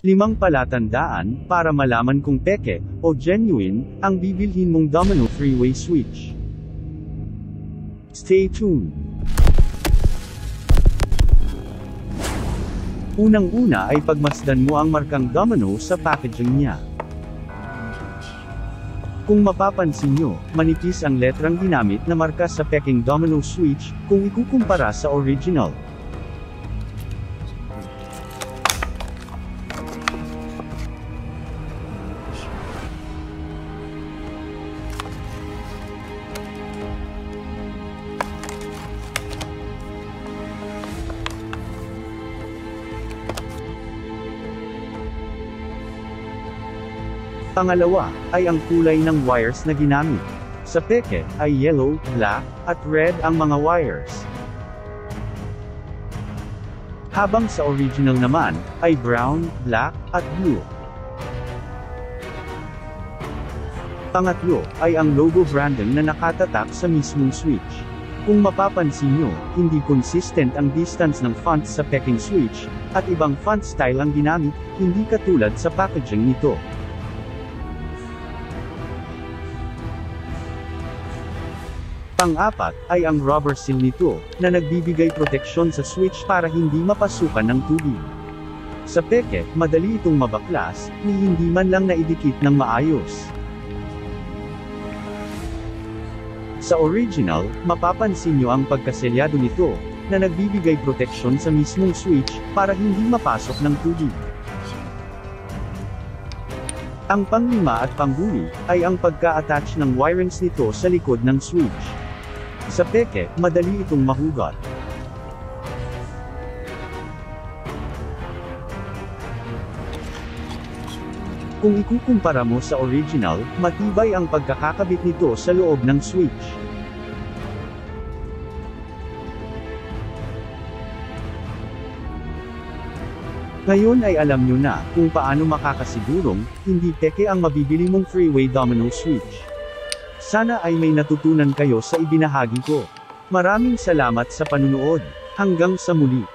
5 palatandaan para malaman kung peke o genuine ang bibilhin mong Domino three-way switch. Stay tuned. Unang-una ay pagmasdan mo ang markang Domino sa packaging niya. Kung mapapansin nyo, manipis ang letrang ginamit na marka sa peking Domino Switch, kung ikukumpara sa original. Pangalawa, ay ang kulay ng wires na ginamit. Sa peke, ay yellow, black, at red ang mga wires. Habang sa original naman, ay brown, black, at blue. Pangatlo, ay ang logo branding na nakatatak sa mismong switch. Kung mapapansin nyo, hindi consistent ang distance ng font sa peking switch, at ibang font style ang ginamit, hindi katulad sa packaging nito. Pang-apat, ay ang rubber seal nito, na nagbibigay proteksyon sa switch para hindi mapasukan ng tubig. Sa peke, madali itong mabaklas, ni hindi man lang naidikit ng maayos. Sa original, mapapansin nyo ang pagkaselyado nito, na nagbibigay proteksyon sa mismong switch, para hindi mapasok ng tubig. Ang pang-5 at pang-huli, ay ang pagka-attach ng wirings nito sa likod ng switch. Sa peke, madali itong mahugot. Kung ikukumpara mo sa original, matibay ang pagkakakabit nito sa loob ng switch. Ngayon ay alam nyo na kung paano makakasigurong hindi peke ang mabibili mong three-way Domino Switch. Sana ay may natutunan kayo sa ibinahagi ko. Maraming salamat sa panunood. Hanggang sa muli.